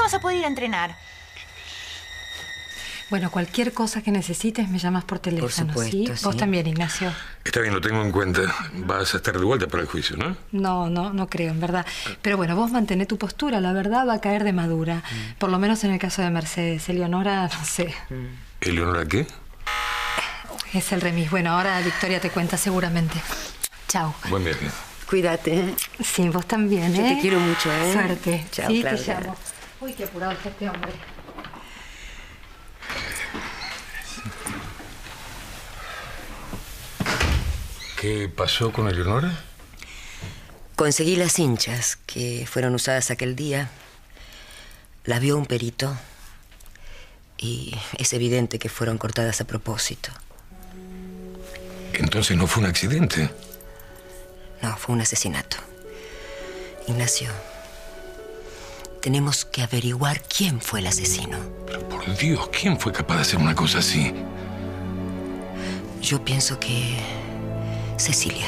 vas a poder ir a entrenar? Bueno, cualquier cosa que necesites me llamas por teléfono, por supuesto, ¿sí? sí. Vos también, Ignacio. Está bien, lo tengo en cuenta. Vas a estar de vuelta para el juicio, ¿no? No creo, en verdad. Pero bueno, vos mantené tu postura. La verdad va a caer de madura. Por lo menos en el caso de Mercedes. Eleonora, no sé. ¿Eleonora qué? Es el remis. Bueno, ahora Victoria te cuenta seguramente. Chao. Buen viaje. Cuídate, ¿eh? Sí, vos también, ¿eh? Yo te quiero mucho, ¿eh? Suerte. Chao, sí, Claudia. te llamo. Uy, qué apurado está este hombre. ¿Qué pasó con Eleonora? Conseguí las cinchas que fueron usadas aquel día. Las vio un perito. Y es evidente que fueron cortadas a propósito. Entonces no fue un accidente. No, fue un asesinato. Ignacio, tenemos que averiguar quién fue el asesino. Pero por Dios, ¿quién fue capaz de hacer una cosa así? Yo pienso que... Cecilia.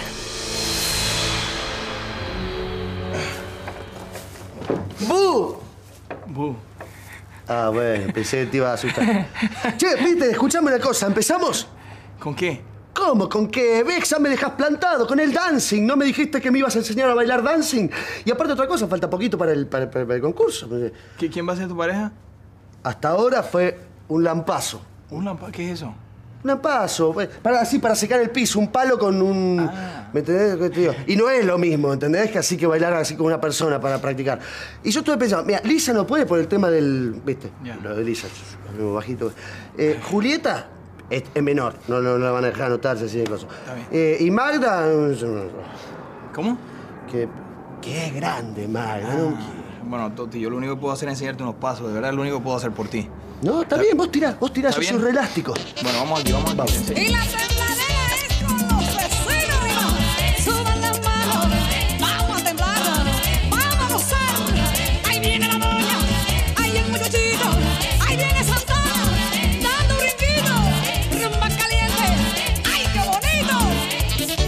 ¡Bu! Bu. Ah, bueno, pensé que te iba a asustar. Che, viste, escuchame una cosa, ¿empezamos? ¿Con qué? ¿Cómo? ¿Con qué? Vexa, me dejas plantado con el dancing. ¿No me dijiste que me ibas a enseñar a bailar dancing? Y aparte otra cosa, falta poquito para el concurso. ¿Quién va a ser tu pareja? Hasta ahora fue un lampazo. ¿Qué es eso? Un lampazo, para secar el piso, un palo con un... Ah. ¿Me entendés lo que te digo? Y no es lo mismo, ¿entendés? Que así que bailar así con una persona para practicar. Y yo estuve pensando, mira, Lisa no puede por el tema del... ¿Viste? Ya. Lo de Lisa, lo bajito. Julieta es menor, no la van a dejar anotarse así de cosas. Está bien. Y Magda... ¿Cómo? Que es grande, Magda, ¿no? Bueno, Toti, yo lo único que puedo hacer es enseñarte unos pasos. De verdad, lo único que puedo hacer por ti. No, está bien, vos tirás, ¿Está yo bien? soy re elástico. Bueno, vamos aquí. Y la tembladera es con los vecinos. Suban las manos, vamos a temblar, vamos a gozar. Ahí viene la doña, ahí el muchachito, ahí viene Santana, dando brinquito, rumba caliente. ¡Ay, qué bonito!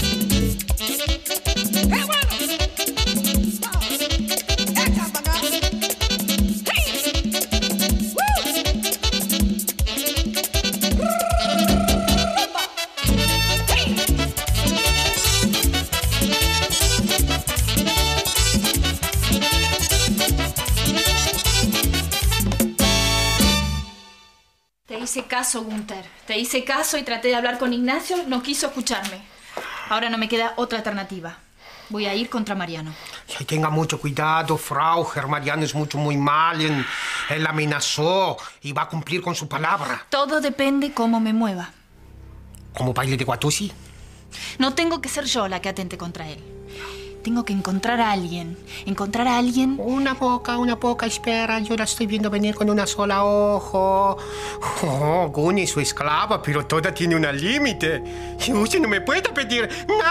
¡Qué bueno! ¡Echa para acá! Te hice caso, Gunther. Te hice caso y traté de hablar con Ignacio. No quiso escucharme. Ahora no me queda otra alternativa. Voy a ir contra Mariano. Sí, tenga mucho cuidado, Frau. Mariano es muy mal. Él amenazó y va a cumplir con su palabra. Todo depende cómo me mueva. ¿Como baile de Guatusi? No tengo que ser yo la que atente contra él. Tengo que encontrar a alguien. Encontrar a alguien... Una poca, espera. Yo la estoy viendo venir con una sola ojo. Oh, Guni es su esclava, pero toda tiene un límite. Y usted no me puede pedir... No.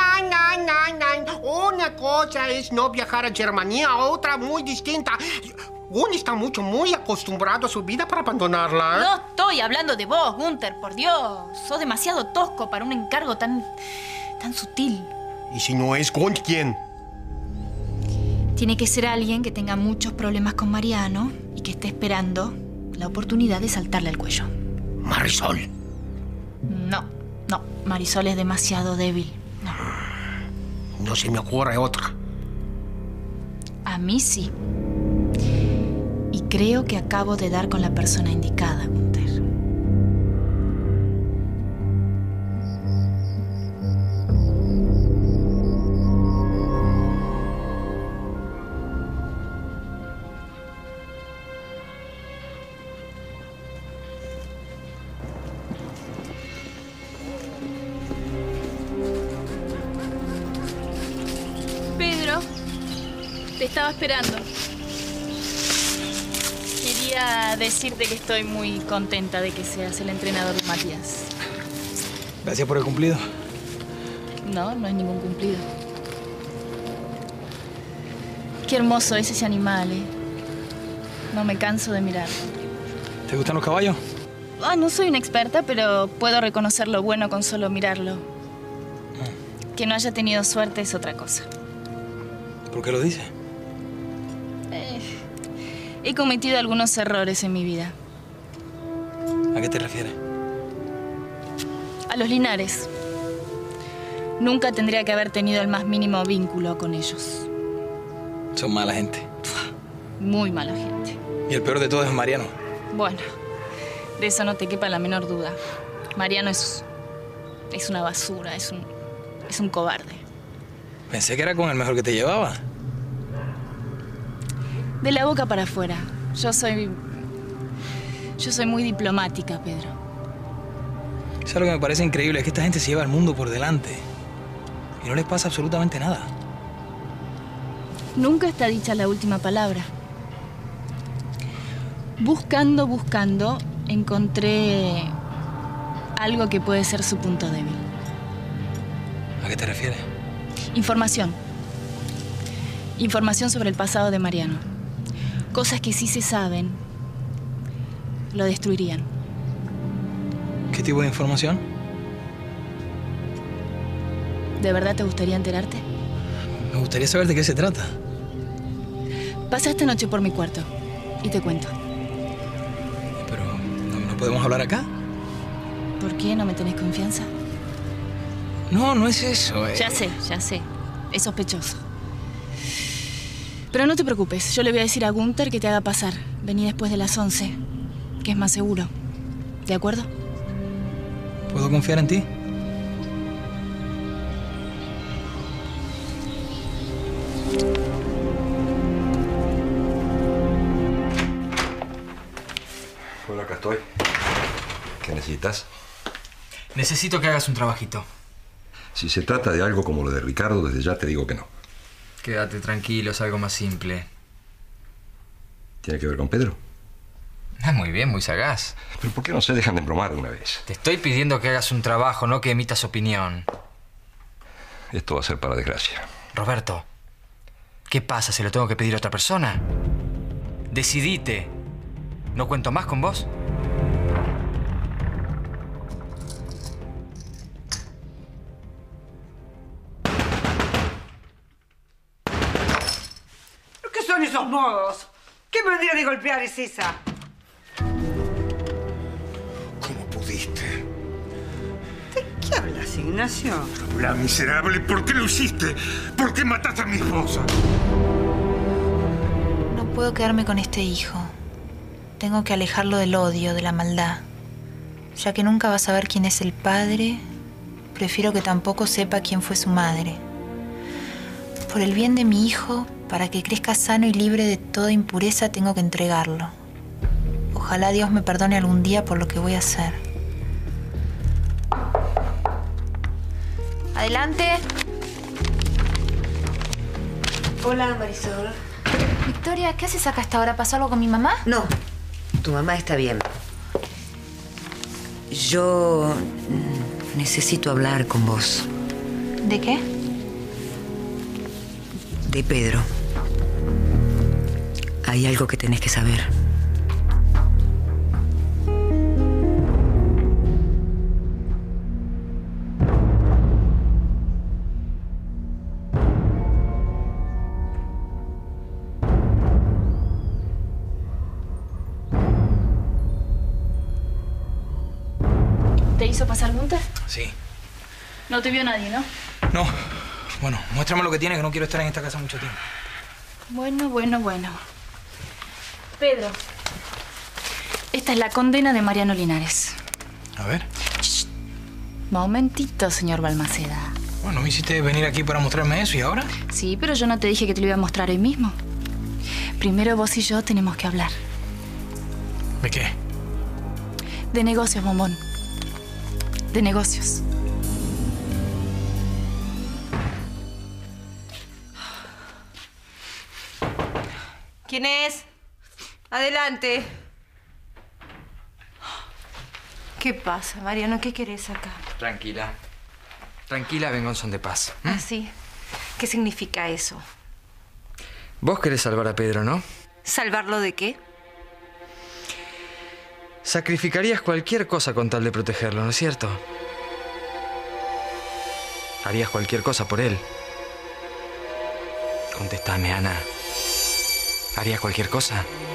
Una cosa es no viajar a Germania, otra muy distinta. Guni está muy acostumbrado a su vida para abandonarla. No estoy hablando de vos, Gunther, por Dios. Sos demasiado tosco para un encargo tan sutil. ¿Y si no es Guni, quién? Tiene que ser alguien que tenga muchos problemas con Mariano y que esté esperando la oportunidad de saltarle al cuello. Marisol. No. Marisol es demasiado débil. No se me ocurre otra. A mí sí. Y creo que acabo de dar con la persona indicada, Gunther. Pedro, te estaba esperando. Quería decirte que estoy muy contenta de que seas el entrenador de Matías. Gracias por el cumplido. No es ningún cumplido. Qué hermoso es ese animal, ¿eh? No me canso de mirarlo. ¿Te gustan los caballos? No soy una experta, pero puedo reconocer lo bueno con solo mirarlo. Que no haya tenido suerte es otra cosa. ¿Por qué lo dices? He cometido algunos errores en mi vida. ¿A qué te refieres? A los Linares. Nunca tendría que haber tenido el más mínimo vínculo con ellos. Son mala gente. Muy mala gente. Y el peor de todo es Mariano. Bueno, de eso no te quepa la menor duda. Mariano es una basura, es un cobarde. Pensé que era con el mejor que te llevaba. De la boca para afuera. Yo soy muy diplomática, Pedro. ¿Sabes lo que me parece increíble? Es que esta gente se lleva el mundo por delante. Y no les pasa absolutamente nada. Nunca está dicha la última palabra. Buscando, encontré algo que puede ser su punto débil. ¿A qué te refieres? Información. Información sobre el pasado de Mariano. Cosas que si se saben, lo destruirían. ¿Qué tipo de información? ¿De verdad te gustaría enterarte? Me gustaría saber de qué se trata. Pasa esta noche por mi cuarto y te cuento. Pero, ¿no podemos hablar acá? ¿Por qué? ¿No me tenés confianza? No, no es eso. Ya sé. Es sospechoso. Pero no te preocupes. Yo le voy a decir a Gunther que te haga pasar. Vení después de las 11, que es más seguro. ¿De acuerdo? ¿Puedo confiar en ti? Bueno, acá estoy. ¿Qué necesitas? Necesito que hagas un trabajito. Si se trata de algo como lo de Ricardo, desde ya te digo que no. Quédate tranquilo, es algo más simple. ¿Tiene que ver con Pedro? Ah, muy bien, muy sagaz. ¿Pero por qué no se dejan de embromar de una vez? Te estoy pidiendo que hagas un trabajo, no que emitas opinión. Esto va a ser para desgracia. Roberto, ¿qué pasa? ¿Se lo tengo que pedir a otra persona? Decidite. ¿No cuento más con vos? ¿Qué son esos modos? ¿Qué manera de golpear es esa? ¿Cómo pudiste? ¿De qué hablas, Ignacio? Habla, miserable. ¿Por qué lo hiciste? ¿Por qué mataste a mi esposa? No puedo quedarme con este hijo. Tengo que alejarlo del odio, de la maldad. Ya que nunca va a saber quién es el padre, prefiero que tampoco sepa quién fue su madre. Por el bien de mi hijo, para que crezca sano y libre de toda impureza, tengo que entregarlo. Ojalá Dios me perdone algún día por lo que voy a hacer. ¡Adelante! Hola, Marisol. Victoria, ¿qué haces acá hasta ahora? ¿Pasó algo con mi mamá? No, tu mamá está bien. Yo necesito hablar con vos. ¿De qué? De Pedro. Hay algo que tenés que saber. ¿Te hizo pasar Gunther? Sí. No te vio nadie, ¿no? No. Bueno, muéstrame lo que tiene, que no quiero estar en esta casa mucho tiempo. Bueno. Pedro, esta es la condena de Mariano Linares. A ver. Shh. Momentito, señor Balmaceda. Bueno, ¿me hiciste venir aquí para mostrarme eso y ahora? Sí, pero yo no te dije que te lo iba a mostrar hoy mismo. Primero vos y yo tenemos que hablar. ¿De qué? De negocios, bombón. De negocios. ¿Quién es? Adelante. ¿Qué pasa, Mariano? ¿Qué querés acá? Tranquila. Tranquila, vengo en son de paz. ¿Ah, sí? ¿Qué significa eso? Vos querés salvar a Pedro, ¿no? ¿Salvarlo de qué? Sacrificarías cualquier cosa con tal de protegerlo, ¿no es cierto? Harías cualquier cosa por él. Contéstame, Ana. ¿Harías cualquier cosa?